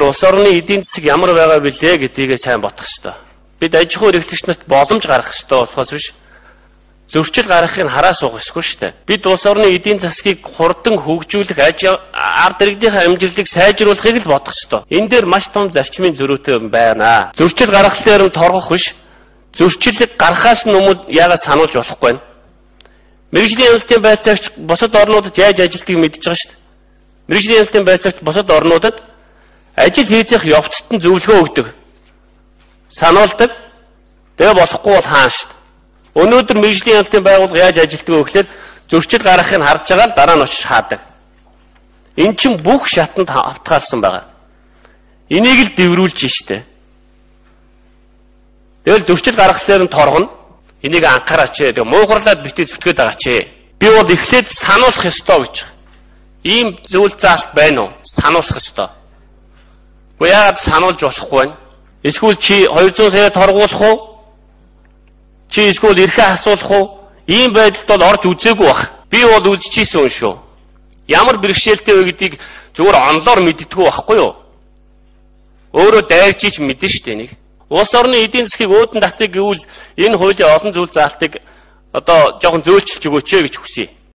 улс орны эдийн засаг ямар байгаа билээ гэдгийг сайн бодох ёстой. Бид аж ахуй эрхлэгч нарт боломж гаргах ёстой болохоос биш зөрчил гаргахыг хараа суух ёсгүй шүү дээ. Бид улс орны эдийн засгийг хурдан хөгжүүлэх, ард иргэдийн амжилтыг сайжруулахыг л бодох ёстой. Энэ дээр маш том зарчмын зөрүүтэй байна. Зөрчил гаргахлаар нь торгох биш. Зөрчилийг гаргахаас нь өмнө яагаад сануулж болохгүй вэ? Мэргэжлийн хяналтын байцаагч бусад орнуудад яаж ажилтгийг мэдж байгаа шүү дээ. Мэргэжлийн хяналтын байцаагч бусад орнуудад ажил хийх явцад нь зөвлөгөө өгдөг. Сануулдаг. Тэгээ болохгүй бол хаана шүү дээ. Өнөөдөр мэргэжлийн хяналтын байгууллага яаж ажилтдаг вэ гэхээр зөрчил гаргахыг харж байгаа л дараа нь очиж хаадаг. Эн чинь бүх шатанд автгаалсан байгаа. Энийг л дэврүүлж штэ. Тэгэл зөрчил гаргахлаар нь торгоно. Энийг анхаараач. Тэгээ муухарлаад битээ зүтгээд байгаа ч. Би бол эхлээд сануулах ёстой гэж. Ийм зүйл заалт байна уу? Сануулах ёстой. Гэхдээ яагаад сануулж болохгүй вэ? Эсвэл чи 200 сая торгуулах уу? Чи эсвэл эрхээ асуулах уу? Ийм байдалд бол орж үзээгүй бах. Би бол үзчихсэн юм шүү. Ямар бэрхшээлтэй вэ гэдгийг зүгээр онлоор мэддэггүй байхгүй юу? Өөрөө дайрчиж мэдэн штэ нэг. Улс орны эдийн засгийг өөдөн татыг гэвэл энэ хуулийн олон зүйл заалтыг одоо жоохон зөөлчилж өгөөч гэж хүсье.